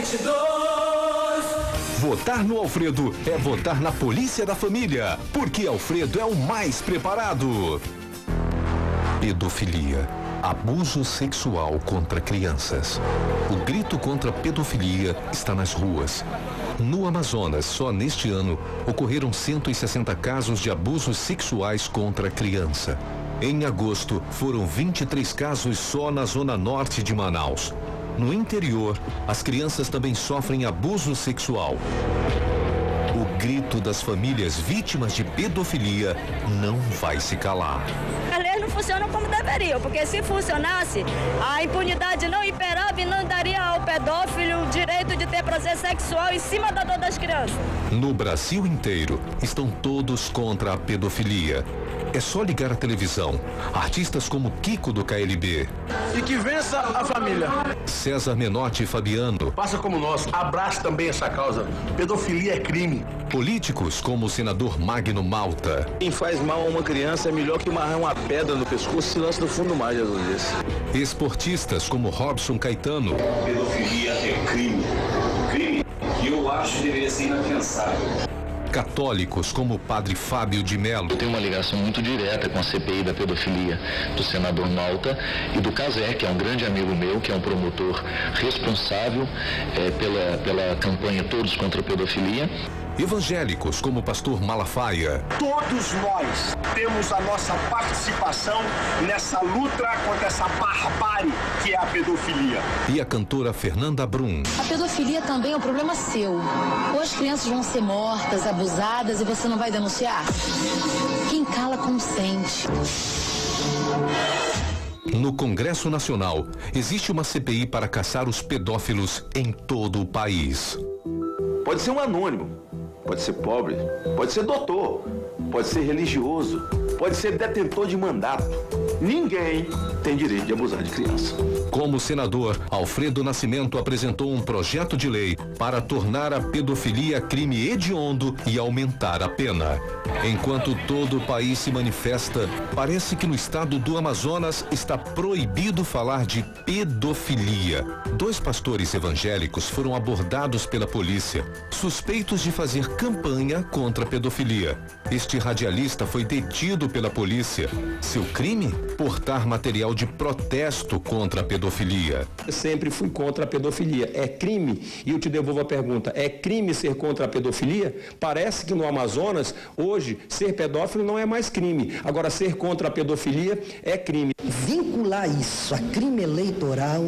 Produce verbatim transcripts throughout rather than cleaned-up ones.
vinte e dois. Votar no Alfredo é votar na Polícia da Família, porque Alfredo é o mais preparado. Pedofilia. Abuso sexual contra crianças. O grito contra a pedofilia está nas ruas. No Amazonas, só neste ano, ocorreram cento e sessenta casos de abusos sexuais contra a criança. Em agosto, foram vinte e três casos só na zona norte de Manaus. No interior, as crianças também sofrem abuso sexual. O grito das famílias vítimas de pedofilia não vai se calar. As leis não funcionam como deveriam, porque se funcionasse, a impunidade não imperava e não daria ao pedófilo o direito de ter prazer sexual em cima da dor das crianças. No Brasil inteiro, estão todos contra a pedofilia. É só ligar a televisão. Artistas como Kiko do K L B. E que vença a família. César Menotti e Fabiano. Faça como nós, abrace também essa causa. Pedofilia é crime. Políticos como o senador Magno Malta. Quem faz mal a uma criança é melhor que amarrar uma pedra no pescoço e se lança no fundo do mar, Jesus disse. Esportistas como Robson Caetano. Pedofilia é crime. Crime que eu acho que deveria ser inapensável. Católicos como o padre Fábio de Mello. Tem uma ligação muito direta com a C P I da pedofilia do senador Malta e do Casé, que é um grande amigo meu, que é um promotor responsável é, pela, pela campanha Todos contra a Pedofilia. Evangélicos como o pastor Malafaia. Todos nós temos a nossa participação nessa luta contra essa barbárie que é a pedofilia. E a cantora Fernanda Brum. A pedofilia também é um problema seu. Ou as crianças vão ser mortas, abusadas e você não vai denunciar? Quem cala consente. No Congresso Nacional, existe uma C P I para caçar os pedófilos em todo o país. Pode ser um anônimo, pode ser pobre, pode ser doutor, pode ser religioso, pode ser detentor de mandato. Ninguém tem direito de abusar de criança. Como senador, Alfredo Nascimento apresentou um projeto de lei para tornar a pedofilia crime hediondo e aumentar a pena. Enquanto todo o país se manifesta, parece que no estado do Amazonas está proibido falar de pedofilia. Dois pastores evangélicos foram abordados pela polícia, suspeitos de fazer campanha contra a pedofilia. Este radialista foi detido pela polícia. Seu crime? Portar material de protesto contra a pedofilia. Eu sempre fui contra a pedofilia. É crime? E eu te devolvo a pergunta, é crime ser contra a pedofilia? Parece que no Amazonas, hoje, ser pedófilo não é mais crime. Agora, ser contra a pedofilia é crime. Vincular isso a crime eleitoral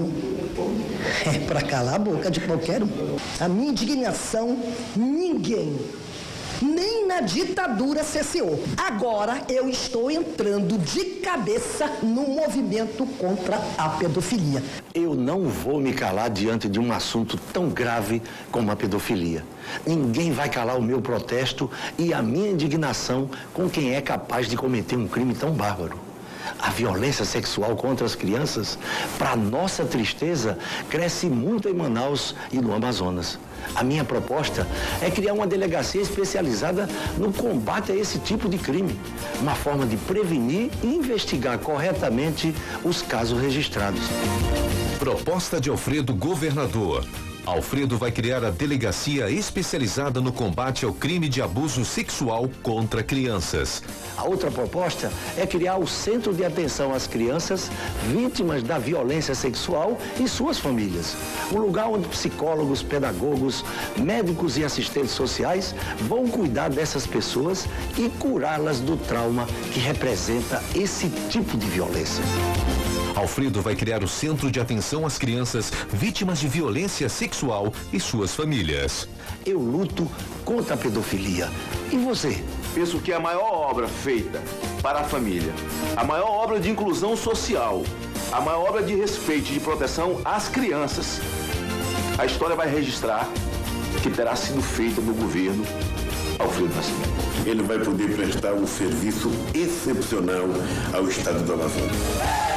é para calar a boca de qualquer um. A minha indignação, ninguém, nem na ditadura cesseou. Agora eu estou entrando de cabeça no movimento contra a pedofilia. Eu não vou me calar diante de um assunto tão grave como a pedofilia. Ninguém vai calar o meu protesto e a minha indignação com quem é capaz de cometer um crime tão bárbaro. A violência sexual contra as crianças, para nossa tristeza, cresce muito em Manaus e no Amazonas. A minha proposta é criar uma delegacia especializada no combate a esse tipo de crime. Uma forma de prevenir e investigar corretamente os casos registrados. Proposta de Alfredo, governador. Alfredo vai criar a delegacia especializada no combate ao crime de abuso sexual contra crianças. A outra proposta é criar o Centro de Atenção às Crianças Vítimas da Violência Sexual e suas famílias. Um lugar onde psicólogos, pedagogos, médicos e assistentes sociais vão cuidar dessas pessoas e curá-las do trauma que representa esse tipo de violência. Alfredo vai criar o Centro de Atenção às Crianças Vítimas de Violência Sexual e suas famílias. Eu luto contra a pedofilia. E você? Penso que é a maior obra feita para a família, a maior obra de inclusão social, a maior obra de respeito e de proteção às crianças. A história vai registrar que terá sido feita no governo Alfredo Nascimento. Ele vai poder prestar um serviço excepcional ao estado do Amazonas.